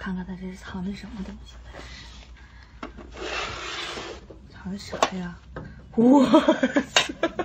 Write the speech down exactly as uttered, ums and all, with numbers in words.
看看它这是藏的什么东西。藏的啥呀？哇塞！